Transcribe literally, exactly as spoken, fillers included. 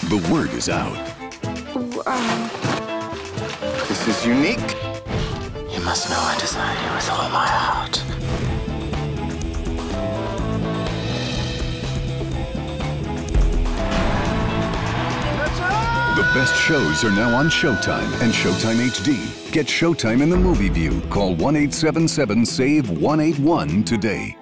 The word is out. Wow. This is unique. You must know I desire you with all my heart. The best shows are now on Showtime and Showtime H D. Get Showtime in the movie view. Call one eight seven seven, S A V E one eight one today.